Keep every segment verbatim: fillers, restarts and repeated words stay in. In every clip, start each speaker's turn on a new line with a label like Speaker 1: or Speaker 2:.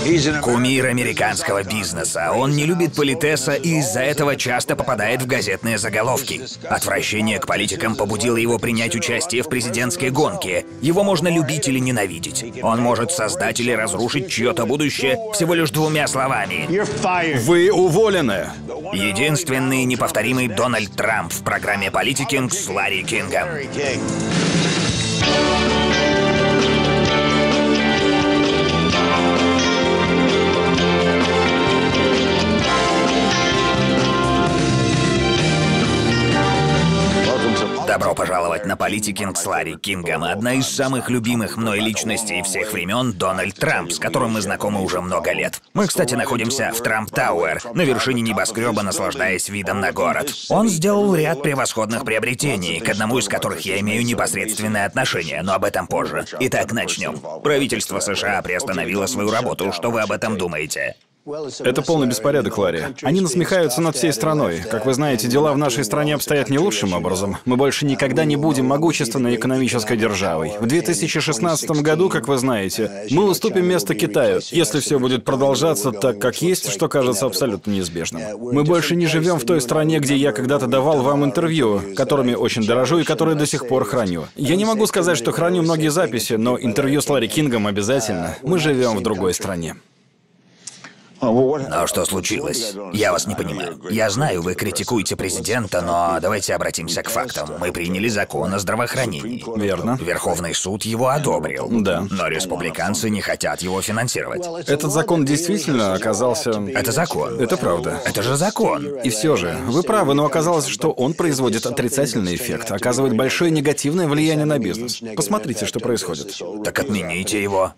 Speaker 1: Кумир американского бизнеса. Он не любит политеса и из-за этого часто попадает в газетные заголовки. Отвращение к политикам побудило его принять участие в президентской гонке. Его можно любить или ненавидеть. Он может создать или разрушить чье-то будущее всего лишь двумя словами.
Speaker 2: Вы уволены.
Speaker 1: Единственный неповторимый Дональд Трамп в программе «Политикинг» с Ларри Кингом. Добро пожаловать на «Политикинг» с Ларри Кингом. Одна из самых любимых мной личностей всех времен — Дональд Трамп, с которым мы знакомы уже много лет. Мы, кстати, находимся в Трамп Тауэр, на вершине небоскреба, наслаждаясь видом на город. Он сделал ряд превосходных приобретений, к одному из которых я имею непосредственное отношение, но об этом позже. Итак, начнем. Правительство США приостановило свою работу. Что вы об этом думаете?
Speaker 2: Это полный беспорядок, Ларри. Они насмехаются над всей страной. Как вы знаете, дела в нашей стране обстоят не лучшим образом. Мы больше никогда не будем могущественной экономической державой. В две тысячи шестнадцатом году, как вы знаете, мы уступим место Китаю, если все будет продолжаться так, как есть, что кажется абсолютно неизбежным. Мы больше не живем в той стране, где я когда-то давал вам интервью, которыми очень дорожу и которые до сих пор храню. Я не могу сказать, что храню многие записи, но интервью с Ларри Кингом обязательно. Мы живем в другой стране.
Speaker 1: Но что случилось? Я вас не понимаю. Я знаю, вы критикуете президента, но давайте обратимся к фактам. Мы приняли закон о здравоохранении.
Speaker 2: Верно.
Speaker 1: Верховный суд его одобрил.
Speaker 2: Да.
Speaker 1: Но республиканцы не хотят его финансировать.
Speaker 2: Этот закон действительно оказался...
Speaker 1: Это закон.
Speaker 2: Это правда.
Speaker 1: Это же закон.
Speaker 2: И все же, вы правы, но оказалось, что он производит отрицательный эффект, оказывает большое негативное влияние на бизнес. Посмотрите, что происходит.
Speaker 1: Так отмените его.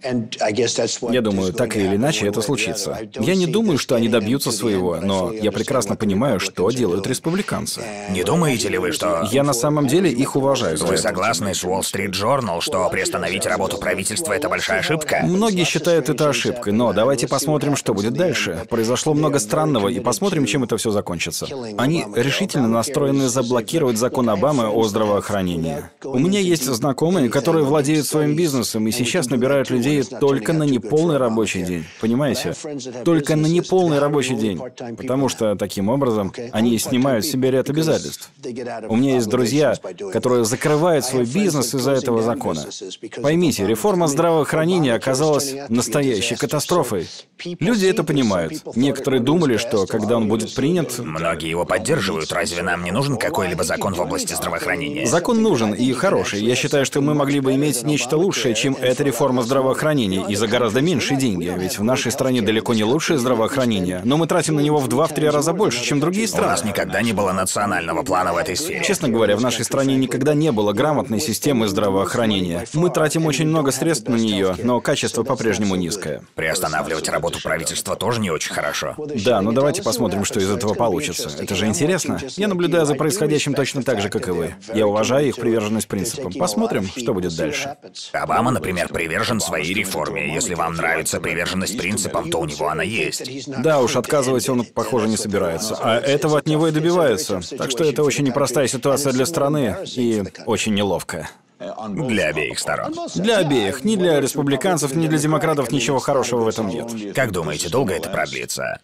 Speaker 2: Я думаю, так или иначе это случится. Я не думаю, что они добьются своего, но я прекрасно понимаю, что делают республиканцы.
Speaker 1: Не думаете ли вы, что...
Speaker 2: Я на самом деле их уважаю за
Speaker 1: Вы
Speaker 2: это.
Speaker 1: согласны с Wall Street Journal, что приостановить работу правительства — это большая ошибка?
Speaker 2: Многие считают это ошибкой, но давайте посмотрим, что будет дальше. Произошло много странного, и посмотрим, чем это все закончится. Они решительно настроены заблокировать закон Обамы о здравоохранении. У меня есть знакомые, которые владеют своим бизнесом и сейчас набирают людей только на неполный рабочий день. Понимаете? Только на неполный рабочий день. Потому что таким образом они снимают с себя ряд обязательств. У меня есть друзья, которые закрывают свой бизнес из-за этого закона. Поймите, реформа здравоохранения оказалась настоящей катастрофой. Люди это понимают. Некоторые думали, что когда он будет принят...
Speaker 1: Многие его поддерживают. Разве нам не нужен какой-либо закон в области здравоохранения?
Speaker 2: Закон нужен и хороший. Я считаю, что мы могли бы иметь нечто лучшее, чем эта реформа здравоохранения, и за гораздо меньшие деньги. Ведь в нашей стране далеко не лучшее здравоохранение, но мы тратим на него в два-три раза больше, чем другие
Speaker 1: У
Speaker 2: страны.
Speaker 1: нас никогда не было национального плана в этой сфере.
Speaker 2: Честно говоря, в нашей стране никогда не было грамотной системы здравоохранения. Мы тратим очень много средств на нее, но качество по-прежнему низкое.
Speaker 1: Приостанавливать работу правительства тоже не очень хорошо.
Speaker 2: Да, но давайте посмотрим, что из этого получится. Это же интересно. Я наблюдаю за происходящим точно так же, как и вы. Я уважаю их приверженность принципам. Посмотрим, что будет дальше.
Speaker 1: Обама, например, привержен своей реформе. Если вам нравится приверженность принципам, то у него она есть.
Speaker 2: Да уж, отказывать он, похоже, не собирается. А этого от него и добиваются. Так что это очень непростая ситуация для страны и очень неловкая.
Speaker 1: Для обеих сторон.
Speaker 2: Для обеих. Ни для республиканцев, ни для демократов ничего хорошего в этом нет.
Speaker 1: Как думаете, долго это продлится?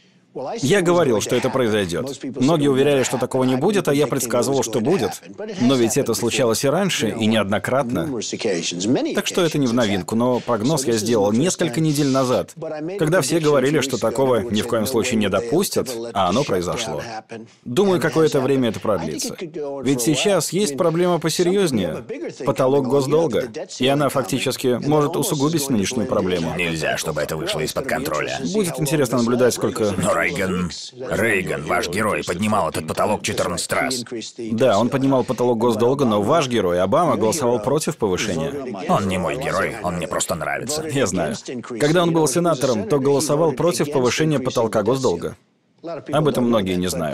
Speaker 2: Я говорил, что это произойдет. Многие уверяли, что такого не будет, а я предсказывал, что будет. Но ведь это случалось и раньше, и неоднократно. Так что это не в новинку, но прогноз я сделал несколько недель назад, когда все говорили, что такого ни в коем случае не допустят, а оно произошло. Думаю, какое-то время это продлится. Ведь сейчас есть проблема посерьезнее — потолок госдолга, и она фактически может усугубить нынешнюю проблему.
Speaker 1: Нельзя, чтобы это вышло из-под контроля.
Speaker 2: Будет интересно наблюдать, сколько...
Speaker 1: Но Рейган... Рейган, ваш герой, поднимал этот потолок четырнадцать раз.
Speaker 2: Да, он поднимал потолок госдолга, но ваш герой, Обама, голосовал против повышения.
Speaker 1: Он не мой герой, он мне просто нравится.
Speaker 2: Я знаю. Когда он был сенатором, то голосовал против повышения потолка госдолга. Об этом многие не знают.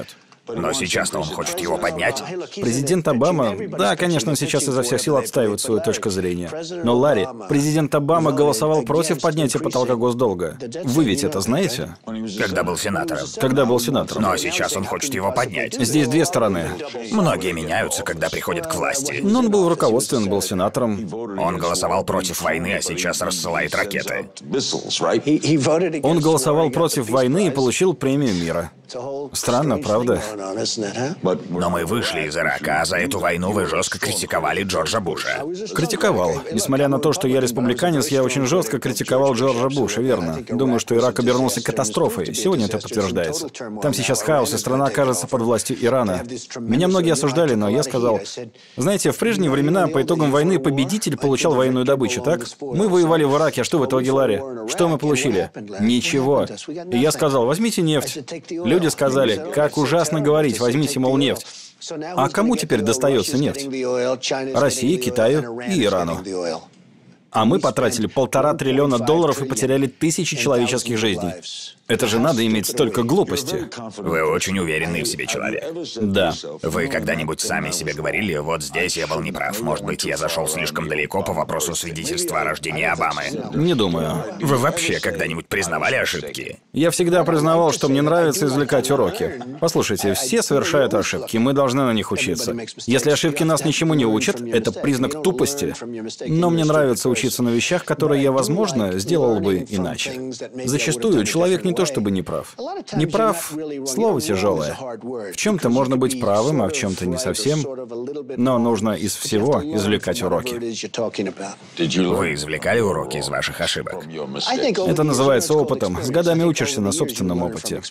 Speaker 1: Но сейчас-то он хочет его поднять.
Speaker 2: Президент Обама, да, конечно, он сейчас изо всех сил отстаивает свою точку зрения. Но, Ларри, президент Обама голосовал против поднятия потолка госдолга. Вы ведь это знаете?
Speaker 1: Когда был сенатором.
Speaker 2: Когда был сенатором.
Speaker 1: Но сейчас он хочет его поднять.
Speaker 2: Здесь две стороны.
Speaker 1: Многие меняются, когда приходят к власти.
Speaker 2: Но он был в руководстве, он был сенатором.
Speaker 1: Он голосовал против войны, а сейчас рассылает ракеты.
Speaker 2: Он голосовал против войны и получил премию мира. Странно, правда?
Speaker 1: Но мы вышли из Ирака, а за эту войну вы жестко критиковали Джорджа Буша.
Speaker 2: Критиковал. Несмотря на то, что я республиканец, я очень жестко критиковал Джорджа Буша, верно. Думаю, что Ирак обернулся катастрофой. Сегодня это подтверждается. Там сейчас хаос, и страна окажется под властью Ирана. Меня многие осуждали, но я сказал, знаете, в прежние времена по итогам войны победитель получал военную добычу, так? Мы воевали в Ираке, а что в итоге, Ларри? Что мы получили? Ничего. И я сказал, возьмите нефть. Люди сказали, как ужасно говорить, возьмите, мол, нефть. А кому теперь достается нефть? России, Китаю и Ирану. А мы потратили полтора триллиона долларов и потеряли тысячи человеческих жизней. Это же надо иметь столько глупости.
Speaker 1: Вы очень уверенный в себе человек.
Speaker 2: Да.
Speaker 1: Вы когда-нибудь сами себе говорили, вот здесь я был неправ, может быть, я зашел слишком далеко по вопросу свидетельства о рождении Обамы?
Speaker 2: Не думаю.
Speaker 1: Вы вообще когда-нибудь признавали ошибки?
Speaker 2: Я всегда признавал, что мне нравится извлекать уроки. Послушайте, все совершают ошибки, мы должны на них учиться. Если ошибки нас ничему не учат, это признак тупости. Но мне нравится учиться на вещах, которые я, возможно, сделал бы иначе. Зачастую человек не то чтобы не прав. Не прав — слово тяжелое. В чем-то можно быть правым, а в чем-то не совсем. Но нужно из всего извлекать уроки.
Speaker 1: Вы извлекали уроки из ваших ошибок?
Speaker 2: Это называется опытом. С годами учишься на собственном опыте.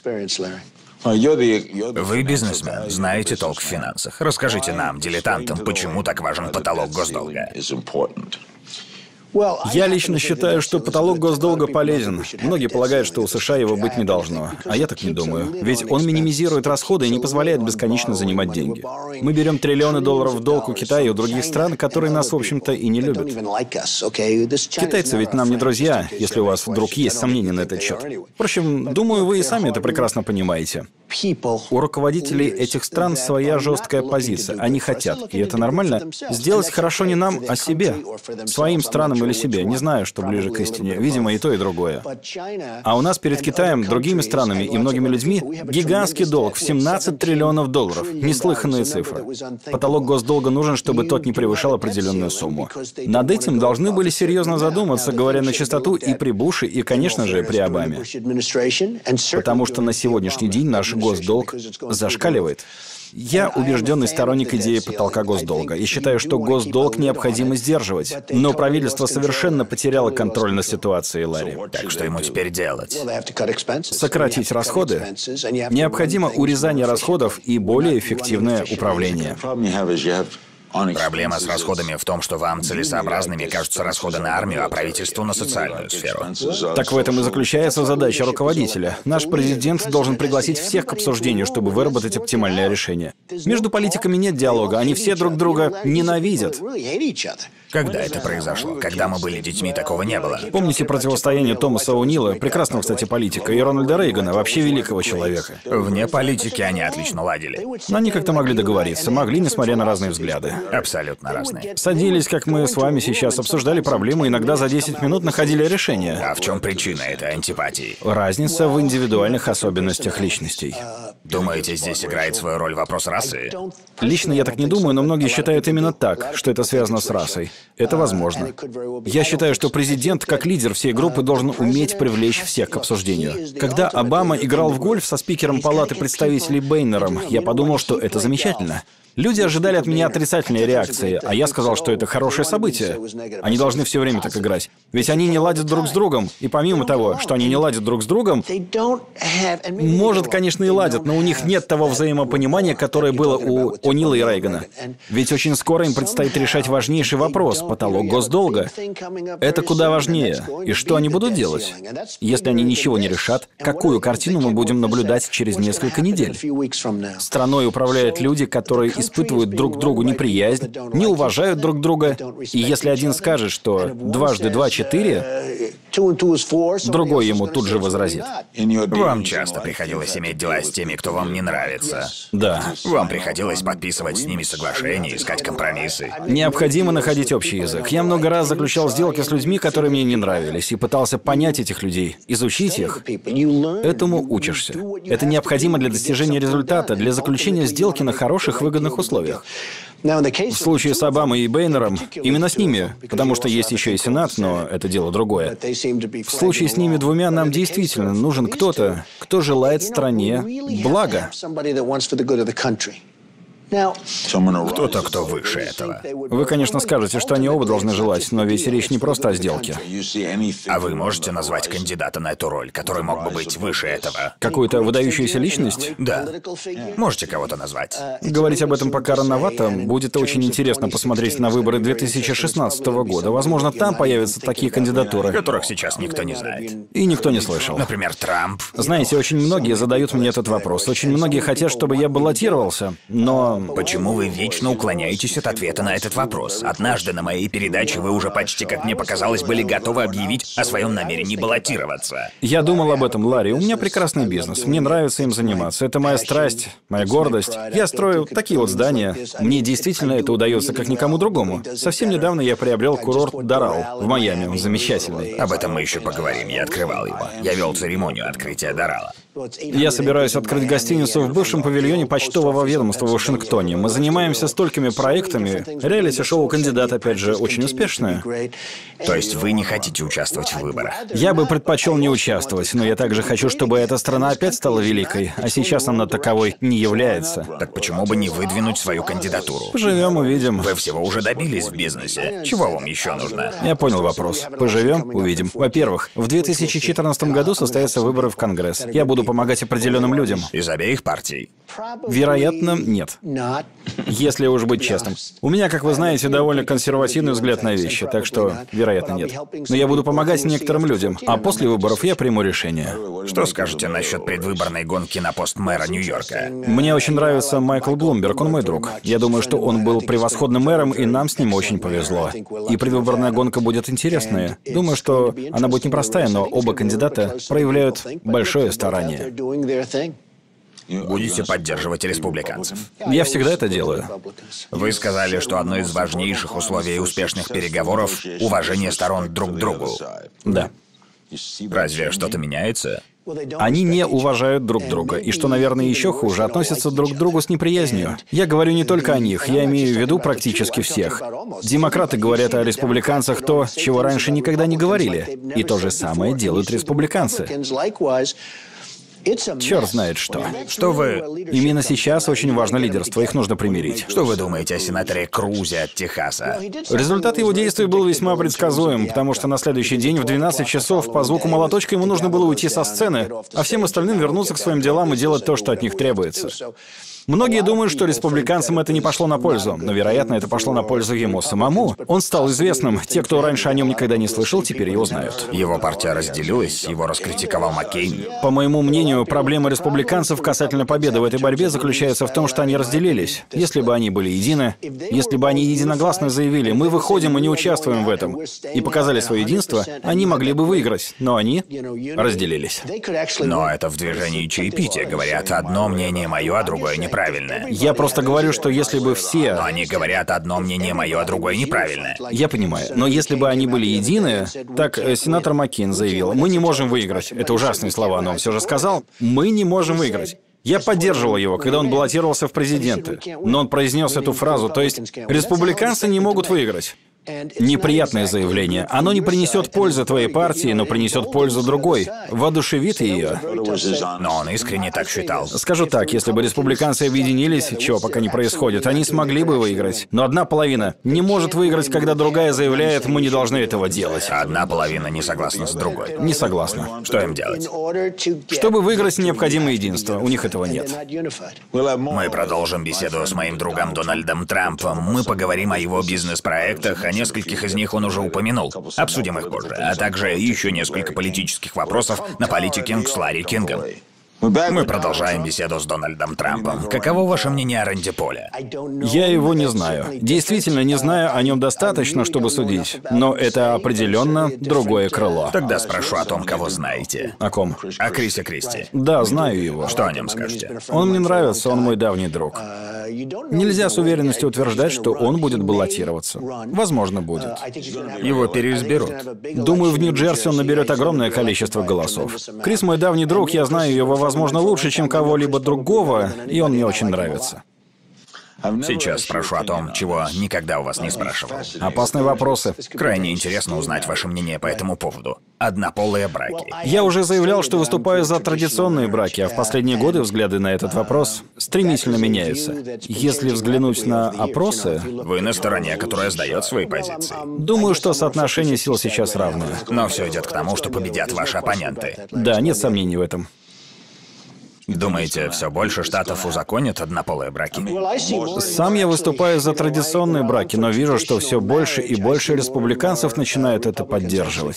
Speaker 1: Вы бизнесмен, знаете толк в финансах. Расскажите нам, дилетантам, почему так важен потолок госдолга?
Speaker 2: Я лично считаю, что потолок госдолга полезен. Многие полагают, что у США его быть не должно. А я так не думаю. Ведь он минимизирует расходы и не позволяет бесконечно занимать деньги. Мы берем триллионы долларов в долг у Китая и у других стран, которые нас, в общем-то, и не любят. Китайцы ведь нам не друзья, если у вас вдруг есть сомнения на этот счет. Впрочем, думаю, вы и сами это прекрасно понимаете. У руководителей этих стран своя жесткая позиция. Они хотят, и это нормально, сделать хорошо не нам, а себе. Своим странам или себе. Не знаю, что ближе к истине. Видимо, и то, и другое. А у нас перед Китаем, другими странами и многими людьми гигантский долг в семнадцать триллионов долларов. Неслыханные цифры. Потолок госдолга нужен, чтобы тот не превышал определенную сумму. Над этим должны были серьезно задуматься, говоря на чистоту, и при Буше, и, конечно же, при Обаме. Потому что на сегодняшний день наш госдолг зашкаливает. Я убежденный сторонник идеи потолка госдолга и считаю, что госдолг необходимо сдерживать. Но правительство совершенно потеряло контроль над ситуацией, Ларри.
Speaker 1: Так что ему теперь делать?
Speaker 2: Сократить расходы. Необходимо урезание расходов и более эффективное управление.
Speaker 1: Проблема с расходами в том, что вам целесообразными кажутся расходы на армию, а правительству на социальную сферу.
Speaker 2: Так в этом и заключается задача руководителя. Наш президент должен пригласить всех к обсуждению, чтобы выработать оптимальное решение. Между политиками нет диалога, они все друг друга ненавидят.
Speaker 1: Когда это произошло? Когда мы были детьми, такого не было.
Speaker 2: Помните противостояние Томаса О'Нила, прекрасного, кстати, политика, и Рональда Рейгана, вообще великого человека?
Speaker 1: Вне политики они отлично ладили.
Speaker 2: Но они как-то могли договориться, могли, несмотря на разные взгляды.
Speaker 1: Абсолютно разные.
Speaker 2: Садились, как мы с вами сейчас, обсуждали проблемы, иногда за десять минут находили решение.
Speaker 1: А в чем причина этой антипатии?
Speaker 2: Разница в индивидуальных особенностях личностей.
Speaker 1: Думаете, здесь играет свою роль вопрос расы?
Speaker 2: Лично я так не думаю, но многие считают именно так, что это связано с расой. Это возможно. Я считаю, что президент, как лидер всей группы, должен уметь привлечь всех к обсуждению. Когда Обама играл в гольф со спикером Палаты представителей Бейнером, я подумал, что это замечательно. Люди ожидали от меня отрицательной реакции, а я сказал, что это хорошее событие. Они должны все время так играть. Ведь они не ладят друг с другом. И помимо того, что они не ладят друг с другом, может, конечно, и ладят, но у них нет того взаимопонимания, которое было у О'Нила и Рейгана. Ведь очень скоро им предстоит решать важнейший вопрос – потолок госдолга. Это куда важнее. И что они будут делать? Если они ничего не решат, какую картину мы будем наблюдать через несколько недель? Страной управляют люди, которые испытывают друг к другу неприязнь, не уважают друг друга. И если один скажет, что дважды два — четыре, другой ему тут же возразит.
Speaker 1: Вам часто приходилось иметь дела с теми, кто вам не нравится.
Speaker 2: Да.
Speaker 1: Вам приходилось подписывать с ними соглашения, искать компромиссы.
Speaker 2: Необходимо находить общий язык. Я много раз заключал сделки с людьми, которые мне не нравились, и пытался понять этих людей, изучить их. Этому учишься. Это необходимо для достижения результата, для заключения сделки на хороших, выгодных условиях. В случае с Обамой и Бейнером, именно с ними, потому что есть еще и Сенат, но это дело другое. В случае с ними двумя нам действительно нужен кто-то, кто желает стране блага.
Speaker 1: Кто-то, кто выше этого.
Speaker 2: Вы, конечно, скажете, что они оба должны желать, но ведь речь не просто о сделке.
Speaker 1: А вы можете назвать кандидата на эту роль, который мог бы быть выше этого?
Speaker 2: Какую-то выдающуюся личность?
Speaker 1: Да. Можете кого-то назвать?
Speaker 2: Говорить об этом пока рановато. Будет очень интересно посмотреть на выборы две тысячи шестнадцатого года. Возможно, там появятся такие кандидатуры,
Speaker 1: Которых сейчас никто не знает.
Speaker 2: и никто не слышал.
Speaker 1: Например, Трамп.
Speaker 2: Знаете, очень многие задают мне этот вопрос. Очень многие хотят, чтобы я баллотировался, но...
Speaker 1: Почему вы вечно уклоняетесь от ответа на этот вопрос? Однажды на моей передаче вы уже почти, как мне показалось, были готовы объявить о своем намерении баллотироваться.
Speaker 2: Я думал об этом, Ларри. У меня прекрасный бизнес. Мне нравится им заниматься. Это моя страсть, моя гордость. Я строю такие вот здания. Мне действительно это удается, как никому другому. Совсем недавно я приобрел курорт Дорал в Майами. Он замечательный.
Speaker 1: Об этом мы еще поговорим. Я открывал его. Я вел церемонию открытия Дорала.
Speaker 2: Я собираюсь открыть гостиницу в бывшем павильоне почтового ведомства в Вашингтоне. Мы занимаемся столькими проектами. Реалити-шоу «Кандидат», опять же, очень успешное.
Speaker 1: То есть вы не хотите участвовать в выборах?
Speaker 2: Я бы предпочел не участвовать, но я также хочу, чтобы эта страна опять стала великой, а сейчас она таковой не является.
Speaker 1: Так почему бы не выдвинуть свою кандидатуру?
Speaker 2: Поживем, увидим.
Speaker 1: Вы всего уже добились в бизнесе. Чего вам еще нужно?
Speaker 2: Я понял вопрос. Поживем, увидим. Во-первых, в две тысячи четырнадцатом году состоятся выборы в Конгресс. Я буду помогать определенным людям.
Speaker 1: Из обеих партий?
Speaker 2: Вероятно, нет. Если уж быть честным. У меня, как вы знаете, довольно консервативный взгляд на вещи, так что, вероятно, нет. Но я буду помогать некоторым людям, а после выборов я приму решение.
Speaker 1: Что скажете насчет предвыборной гонки на пост мэра Нью-Йорка?
Speaker 2: Мне очень нравится Майкл Блумберг, он мой друг. Я думаю, что он был превосходным мэром, и нам с ним очень повезло. И предвыборная гонка будет интересная. Думаю, что она будет непростая, но оба кандидата проявляют большое старание.
Speaker 1: Будете поддерживать республиканцев?
Speaker 2: Я всегда это делаю.
Speaker 1: Вы сказали, что одно из важнейших условий успешных переговоров — уважение сторон друг к другу.
Speaker 2: Да.
Speaker 1: Разве что-то меняется?
Speaker 2: Они не уважают друг друга, и, что, наверное, еще хуже, относятся друг к другу с неприязнью. Я говорю не только о них, я имею в виду практически всех. Демократы говорят о республиканцах то, чего раньше никогда не говорили. И то же самое делают республиканцы. Черт знает что.
Speaker 1: Что вы...
Speaker 2: Именно сейчас очень важно лидерство, их нужно примирить.
Speaker 1: Что вы думаете о сенаторе Крузе от Техаса?
Speaker 2: Результат его действий был весьма предсказуем, потому что на следующий день в двенадцать часов по звуку молоточка ему нужно было уйти со сцены, а всем остальным вернуться к своим делам и делать то, что от них требуется. Многие думают, что республиканцам это не пошло на пользу, но, вероятно, это пошло на пользу ему самому. Он стал известным. Те, кто раньше о нем никогда не слышал, теперь его знают.
Speaker 1: Его партия разделилась, его раскритиковал Маккейн.
Speaker 2: По моему мнению, проблема республиканцев касательно победы в этой борьбе заключается в том, что они разделились. Если бы они были едины, если бы они единогласно заявили, мы выходим и не участвуем в этом, и показали свое единство, они могли бы выиграть, но они разделились.
Speaker 1: Но это в движении чаепития. Говорят, одно мнение мое, а другое неправильное.
Speaker 2: Я просто говорю, что если бы все...
Speaker 1: Но они говорят, одно мнение мое, а другое неправильное.
Speaker 2: Я понимаю. Но если бы они были едины... Так, э, сенатор Маккейн заявил, мы не можем выиграть. Это ужасные слова, но он все же сказал, мы не можем выиграть. Я поддерживал его, когда он баллотировался в президенты. Но он произнес эту фразу, то есть республиканцы не могут выиграть. Неприятное заявление. Оно не принесет пользы твоей партии, но принесет пользу другой. Воодушевит ее.
Speaker 1: Но он искренне так считал.
Speaker 2: Скажу так, если бы республиканцы объединились, чего пока не происходит, они смогли бы выиграть. Но одна половина не может выиграть, когда другая заявляет, мы не должны этого делать.
Speaker 1: А одна половина не согласна с другой.
Speaker 2: Не согласна.
Speaker 1: Что им делать?
Speaker 2: Чтобы выиграть, необходимо единство. У них этого нет.
Speaker 1: Мы продолжим беседу с моим другом Дональдом Трампом. Мы поговорим о его бизнес-проектах, о нескольких из них он уже упомянул. Обсудим их позже. А также еще несколько политических вопросов на политикинг с Ларри Кингом. Мы продолжаем беседу с Дональдом Трампом. Каково ваше мнение о Рэнди Поле?
Speaker 2: Я его не знаю. Действительно, не знаю о нем достаточно, чтобы судить. Но это определенно другое крыло.
Speaker 1: Тогда спрошу о том, кого знаете.
Speaker 2: О ком?
Speaker 1: О Крисе Кристи.
Speaker 2: Да, знаю его.
Speaker 1: Что о нем скажете?
Speaker 2: Он мне нравится, он мой давний друг. Нельзя с уверенностью утверждать, что он будет баллотироваться. Возможно, будет.
Speaker 1: Его переизберут.
Speaker 2: Думаю, в Нью-Джерси он наберет огромное количество голосов. Крис мой давний друг, я знаю его, возможно, лучше, чем кого-либо другого, и он мне очень нравится.
Speaker 1: Сейчас спрошу о том, чего никогда у вас не спрашивал.
Speaker 2: Опасные вопросы.
Speaker 1: Крайне интересно узнать ваше мнение по этому поводу. Однополые браки.
Speaker 2: Я уже заявлял, что выступаю за традиционные браки, а в последние годы взгляды на этот вопрос стремительно меняются. Если взглянуть на опросы...
Speaker 1: Вы на стороне, которая сдает свои позиции.
Speaker 2: Думаю, что соотношение сил сейчас равное.
Speaker 1: Но все идет к тому, что победят ваши оппоненты.
Speaker 2: Да, нет сомнений в этом.
Speaker 1: Думаете, все больше штатов узаконят однополые браки?
Speaker 2: Сам я выступаю за традиционные браки, но вижу, что все больше и больше республиканцев начинают это поддерживать.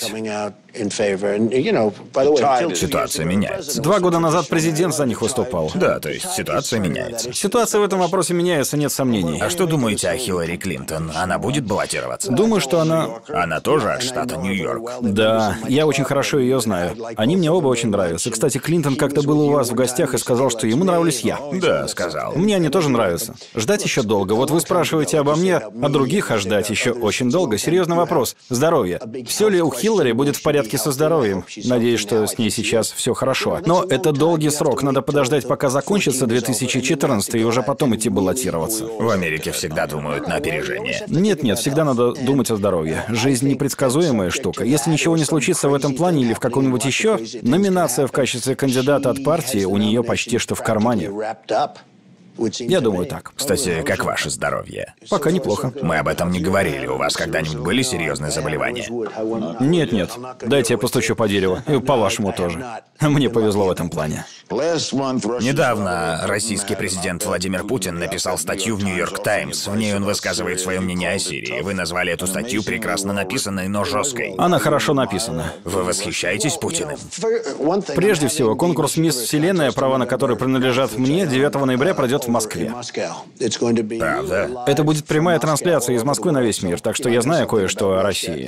Speaker 1: Ситуация меняется.
Speaker 2: Два года назад президент за них выступал.
Speaker 1: Да, то есть ситуация меняется.
Speaker 2: Ситуация в этом вопросе меняется, нет сомнений.
Speaker 1: А что думаете о Хиллари Клинтон? Она будет баллотироваться?
Speaker 2: Думаю, что она...
Speaker 1: Она тоже от штата Нью-Йорк.
Speaker 2: Да, я очень хорошо ее знаю. Они мне оба очень нравятся. Кстати, Клинтон как-то был у вас в гостях и сказал, что ему нравлюсь я.
Speaker 1: Да, сказал.
Speaker 2: Мне они тоже нравятся. Ждать еще долго. Вот вы спрашиваете обо мне, о других, а ждать еще очень долго. Серьезный вопрос. Здоровье. Все ли у Хиллари будет в порядке со здоровьем? Надеюсь, что с ней сейчас все хорошо. Но это долгий срок. Надо подождать, пока закончится две тысячи четырнадцатый, и уже потом идти баллотироваться.
Speaker 1: В Америке всегда думают на опережение.
Speaker 2: Нет-нет, всегда надо думать о здоровье. Жизнь непредсказуемая штука. Если ничего не случится в этом плане или в каком-нибудь еще, номинация в качестве кандидата от партии у нее почти что в кармане. Я думаю так.
Speaker 1: Кстати, как ваше здоровье?
Speaker 2: Пока неплохо.
Speaker 1: Мы об этом не говорили. У вас когда-нибудь были серьезные заболевания?
Speaker 2: Нет-нет. Дайте я постучу по дереву. И по-вашему тоже. Мне повезло в этом плане.
Speaker 1: Недавно российский президент Владимир Путин написал статью в «Нью-Йорк Таймс». В ней он высказывает свое мнение о Сирии. Вы назвали эту статью прекрасно написанной, но жесткой.
Speaker 2: Она хорошо написана.
Speaker 1: Вы восхищаетесь Путиным?
Speaker 2: Прежде всего, конкурс «Мисс Вселенная», права на который принадлежат мне, девятого ноября пройдет в Москве.
Speaker 1: Правда?
Speaker 2: Это будет прямая трансляция из Москвы на весь мир, так что я знаю кое-что о России.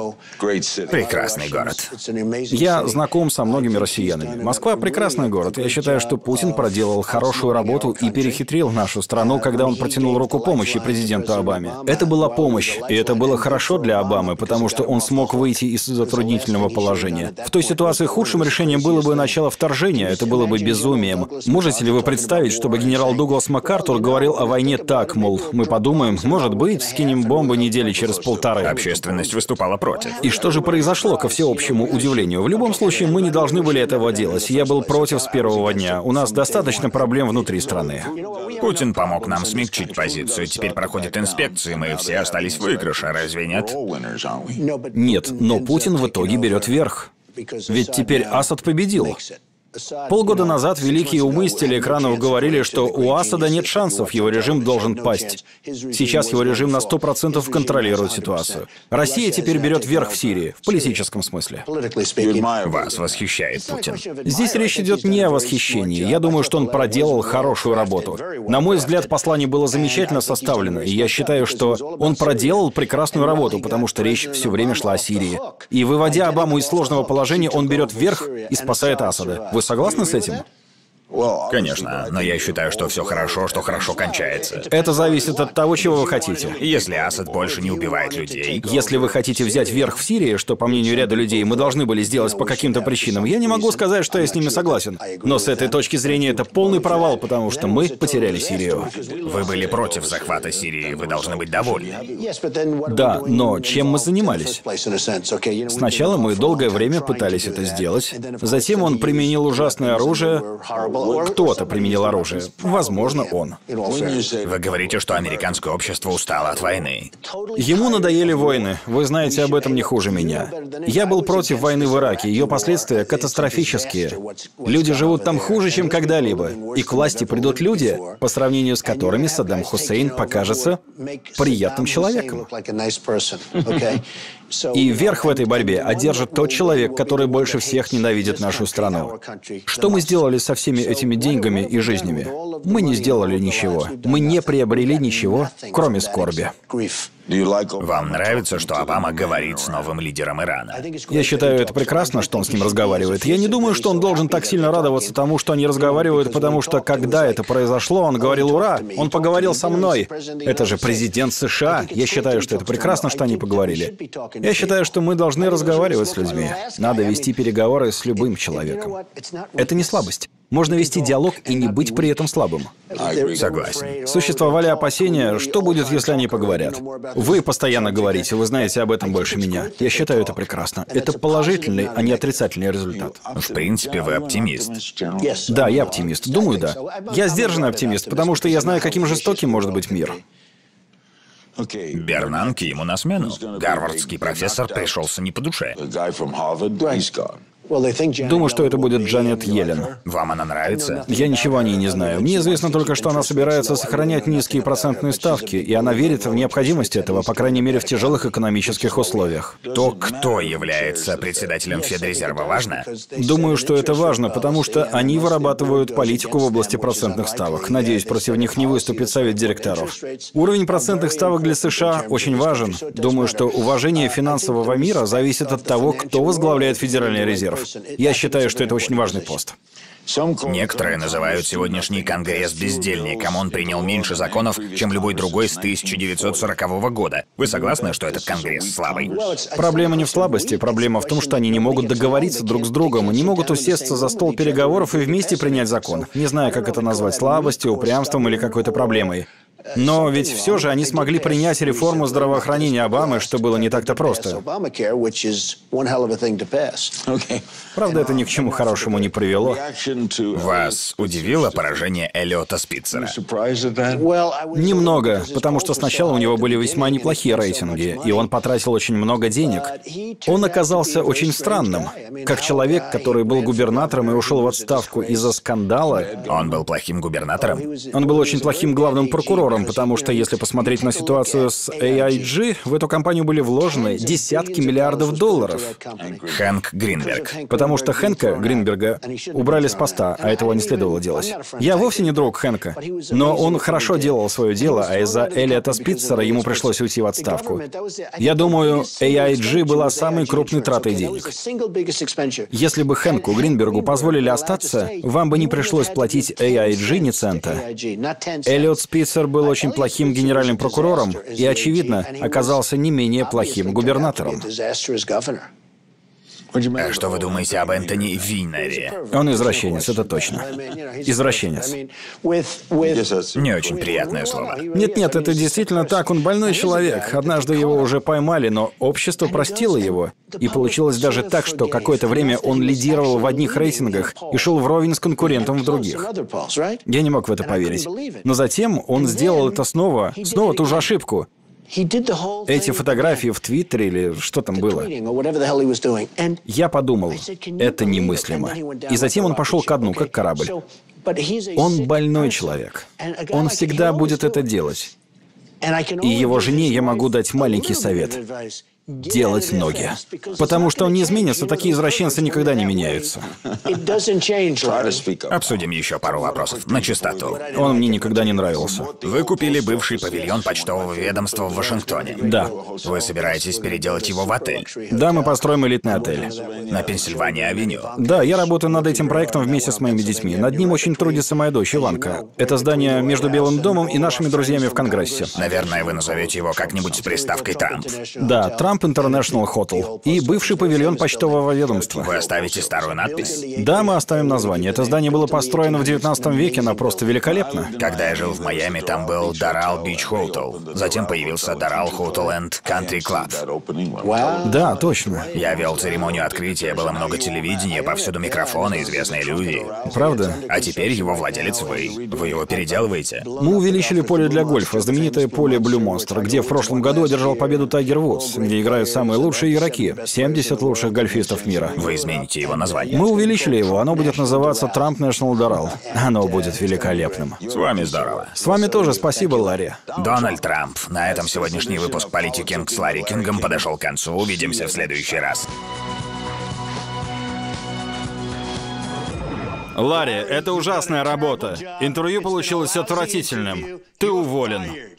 Speaker 1: Прекрасный город.
Speaker 2: Я знаком со многими россиянами. Москва — прекрасный город. Я считаю, что Путин проделал хорошую работу и перехитрил нашу страну, когда он протянул руку помощи президенту Обаме. Это была помощь, и это было хорошо для Обамы, потому что он смог выйти из затруднительного положения. В той ситуации худшим решением было бы начало вторжения, это было бы безумием. Можете ли вы представить, чтобы генерал Дуглас МакАртур говорил о войне так, мол, мы подумаем, может быть, скинем бомбы недели через полторы.
Speaker 1: Общественность выступала против.
Speaker 2: И что же произошло, ко всеобщему удивлению? В любом случае, мы не должны были этого делать. Я был против с первого дня. У нас достаточно проблем внутри страны.
Speaker 1: Путин помог нам смягчить позицию. Теперь проходят инспекции, мы все остались в выигрыше, разве нет?
Speaker 2: Нет, но Путин в итоге берет верх. Ведь теперь Асад победил. Полгода назад великие умы с телеэкранов говорили, что у Асада нет шансов, его режим должен пасть. Сейчас его режим на сто процентов контролирует ситуацию. Россия теперь берет верх в Сирии, в политическом смысле.
Speaker 1: Вас восхищает Путин.
Speaker 2: Здесь речь идет не о восхищении. Я думаю, что он проделал хорошую работу. На мой взгляд, послание было замечательно составлено, и я считаю, что он проделал прекрасную работу, потому что речь все время шла о Сирии. И выводя Обаму из сложного положения, он берет верх и спасает Асада. Вы согласны с этим?
Speaker 1: Конечно, но я считаю, что все хорошо, что хорошо кончается.
Speaker 2: Это зависит от того, чего вы хотите.
Speaker 1: Если Асад больше не убивает людей...
Speaker 2: Если вы хотите взять верх в Сирии, что, по мнению ряда людей, мы должны были сделать по каким-то причинам, я не могу сказать, что я с ними согласен. Но с этой точки зрения это полный провал, потому что мы потеряли Сирию.
Speaker 1: Вы были против захвата Сирии, вы должны быть довольны.
Speaker 2: Да, но чем мы занимались? Сначала мы долгое время пытались это сделать. Затем он применил ужасное оружие. Кто-то применил оружие. Возможно, он.
Speaker 1: Вы говорите, что американское общество устало от войны.
Speaker 2: Ему надоели войны. Вы знаете об этом не хуже меня. Я был против войны в Ираке. Ее последствия катастрофические. Люди живут там хуже, чем когда-либо. И к власти придут люди, по сравнению с которыми Саддам Хусейн покажется приятным человеком. И верх в этой борьбе одержит тот человек, который больше всех ненавидит нашу страну. Что мы сделали со всеми этими деньгами и жизнями? Мы не сделали ничего. Мы не приобрели ничего, кроме скорби.
Speaker 1: Вам нравится, что Обама говорит с новым лидером Ирана?
Speaker 2: Я считаю, это прекрасно, что он с ним разговаривает. Я не думаю, что он должен так сильно радоваться тому, что они разговаривают, потому что, когда это произошло, он говорил «Ура!», он поговорил со мной. Это же президент США. Я считаю, что это прекрасно, что они поговорили. Я считаю, что мы должны разговаривать с людьми. Надо вести переговоры с любым человеком. Это не слабость. Можно вести диалог и не быть при этом слабым.
Speaker 1: Согласен.
Speaker 2: Существовали опасения, что будет, если они поговорят. Вы постоянно говорите, вы знаете об этом больше меня. Я считаю это прекрасно. Это положительный, а не отрицательный результат.
Speaker 1: В принципе, вы оптимист.
Speaker 2: Да, я оптимист. Думаю, да. Я сдержанный оптимист, потому что я знаю, каким жестоким может быть мир.
Speaker 1: Бернанке ему на смену. Гарвардский профессор пришелся не по душе.
Speaker 2: Думаю, что это будет Джанет Йеллен.
Speaker 1: Вам она нравится?
Speaker 2: Я ничего о ней не знаю. Мне известно только, что она собирается сохранять низкие процентные ставки, и она верит в необходимость этого, по крайней мере, в тяжелых экономических условиях.
Speaker 1: То, кто является председателем Федрезерва, важно?
Speaker 2: Думаю, что это важно, потому что они вырабатывают политику в области процентных ставок. Надеюсь, против них не выступит совет директоров. Уровень процентных ставок для США очень важен. Думаю, что уважение финансового мира зависит от того, кто возглавляет Федеральный резерв. Я считаю, что это очень важный пост.
Speaker 1: Некоторые называют сегодняшний Конгресс бездельником. Он принял меньше законов, чем любой другой с тысяча девятьсот сорокового года. Вы согласны, что этот Конгресс слабый?
Speaker 2: Проблема не в слабости. Проблема в том, что они не могут договориться друг с другом, не могут усесться за стол переговоров и вместе принять закон. Не знаю, как это назвать, слабостью, упрямством или какой-то проблемой. Но ведь все же они смогли принять реформу здравоохранения Обамы, что было не так-то просто. Правда, это ни к чему хорошему не привело.
Speaker 1: Вас удивило поражение Эллиота Спитцера?
Speaker 2: Немного, потому что сначала у него были весьма неплохие рейтинги, и он потратил очень много денег. Он оказался очень странным. Как человек, который был губернатором и ушел в отставку из-за скандала.
Speaker 1: Он был плохим губернатором?
Speaker 2: Он был очень плохим главным прокурором, потому что, если посмотреть на ситуацию с эй ай джи, в эту компанию были вложены десятки миллиардов долларов.
Speaker 1: Хэнк Гринберг.
Speaker 2: Потому что Хэнка Гринберга убрали с поста, а этого не следовало делать. Я вовсе не друг Хэнка, но он хорошо делал свое дело, а из-за Эллиота Спитцера ему пришлось уйти в отставку. Я думаю, эй ай джи была самой крупной тратой денег. Если бы Хэнку Гринбергу позволили остаться, вам бы не пришлось платить эй ай джи ни цента. Эллиот Спитцер был очень плохим генеральным прокурором и, очевидно, оказался не менее плохим губернатором.
Speaker 1: А что вы думаете об Энтони Винере?
Speaker 2: Он извращенец, это точно. Извращенец.
Speaker 1: Не очень приятное слово.
Speaker 2: Нет-нет, это действительно так, он больной человек. Однажды его уже поймали, но общество простило его. И получилось даже так, что какое-то время он лидировал в одних рейтингах и шел вровень с конкурентом в других. Я не мог в это поверить. Но затем он сделал это снова, снова ту же ошибку. Эти фотографии в Твиттере или что там было. Я подумал, это немыслимо. И затем он пошел ко дну, как корабль. Он больной человек. Он всегда будет это делать. И его жене я могу дать маленький совет. Делать ноги. Потому что он не изменится, такие извращенцы никогда не меняются.
Speaker 1: Обсудим еще пару вопросов. На чистоту.
Speaker 2: Он мне никогда не нравился.
Speaker 1: Вы купили бывший павильон почтового ведомства в Вашингтоне.
Speaker 2: Да.
Speaker 1: Вы собираетесь переделать его в отель?
Speaker 2: Да, мы построим элитный отель.
Speaker 1: На Пенсильвания-авеню.
Speaker 2: Да, я работаю над этим проектом вместе с моими детьми. Над ним очень трудится моя дочь Иванка. Это здание между Белым домом и нашими друзьями в Конгрессе.
Speaker 1: Наверное, вы назовете его как-нибудь с приставкой «Трамп».
Speaker 2: Да, Трамп International Hotel и бывший павильон почтового ведомства.
Speaker 1: Вы оставите старую надпись?
Speaker 2: Да, мы оставим название. Это здание было построено в девятнадцатом веке, оно просто великолепно.
Speaker 1: Когда я жил в Майами, там был Doral Beach Hotel. Затем появился Doral Hotel and Country Club.
Speaker 2: Да, точно.
Speaker 1: Я вел церемонию открытия, было много телевидения, повсюду микрофоны, известные люди.
Speaker 2: Правда?
Speaker 1: А теперь его владелец вы. Вы его переделываете?
Speaker 2: Мы увеличили поле для гольфа, знаменитое поле Blue Monster, где в прошлом году одержал победу Тайгер Вудс, где играют самые лучшие игроки, семьдесят лучших гольфистов мира.
Speaker 1: Вы измените его название.
Speaker 2: Мы увеличили его, оно будет называться Trump National Doral. Оно будет великолепным.
Speaker 1: С вами здорово.
Speaker 2: С вами тоже спасибо, Ларри.
Speaker 1: Дональд Трамп. На этом сегодняшний выпуск «Политики с Ларри Кингом» подошел к концу. Увидимся в следующий раз.
Speaker 2: Ларри, это ужасная работа. Интервью получилось отвратительным. Ты уволен.